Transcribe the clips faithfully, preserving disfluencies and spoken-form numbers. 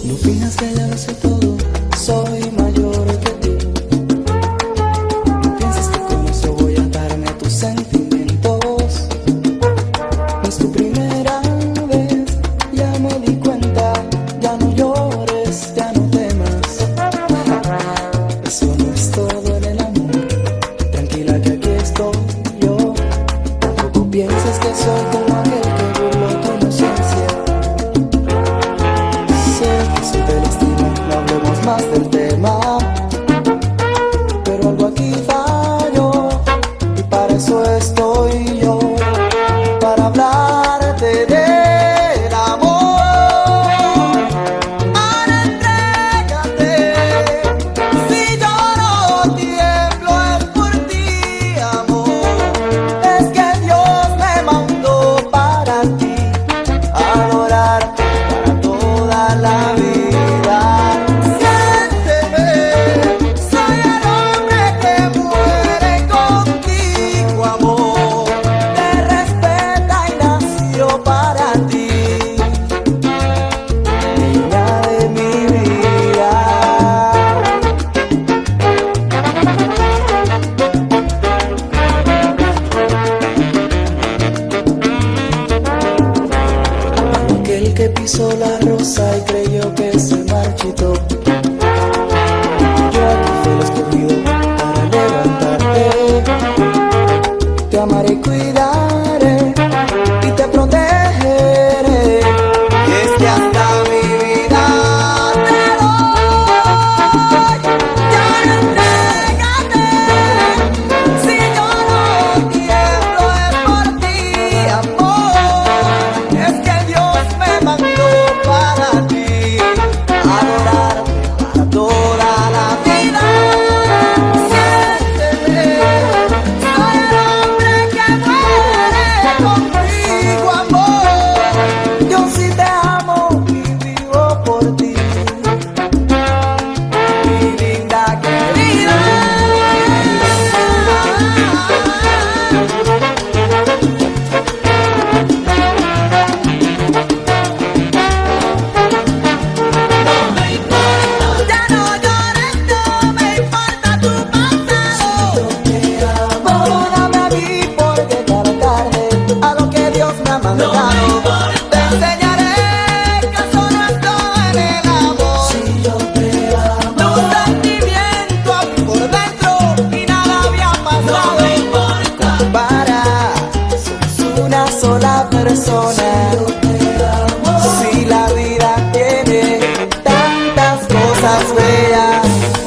No finjas que ya lo sé todo, soy mayor que tú. No pienses que con eso voy a darme tus sentimientos. No es tu primera vez, ya me di cuenta. Ya no llores, ya no temas. Eso no es todo en el amor. Tranquila que aquí estoy yo. Tampoco pienses que soy como aquel que burló tu inocencia. Sé que soy te lastima, no hablemos más del tema. Pero algo aquí falló y para eso estoy yo, para hablarte del amor. Ahora entrégate, si yo no tiemblo es por ti, amor. Es que Dios me mandó para ti, adorarte para toda la vida. Siénteme, soy el hombre que muere contigo, amor. Te respeta y nació para ti, niña de mi vida. Aquel que pisó la rosa y creyó que se marchitó. Yo aquí fui el escogido para levantarte. Te amaré y cuidaré y te protegeré. Y es que hasta mi vida te doy. Ya entrégate, si yo no tiemblo es por ti, amor. Es que Dios me mandó para ti, adorarte para toda la vida. Siénteme, soy el hombre que muere contigo, amor. Yo sí te amo y vivo por ti, mi linda querida. Ya no llores, no me importa tu pasado. Perdóname a mí por llegar tarde a lo que Dios me ha mandado. Te enseñaré que eso no es todo en el amor. Tu sentimiento a mí por dentro y nada había pasado. Para, somos una sola persona. Si la vida tiene tantas cosas bellas.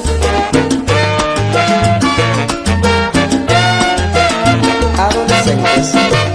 Adolescentes.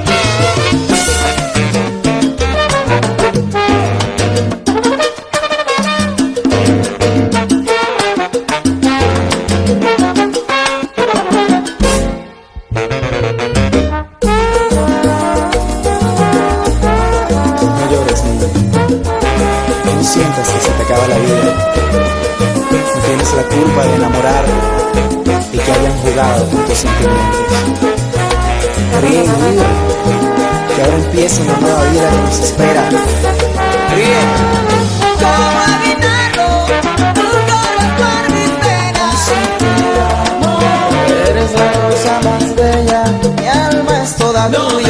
No llores, niña. No sientas que se te acaba la vida. No tienes la culpa de enamorar y que hayan jugado con tus sentimientos. Ríe y vive, que ahora empieza una nueva vida que nos espera. Ríe. ¿Cómo evitarlo? Tu dolor por mis penas. Eres la rosa más bella, mi alma es toda tuya.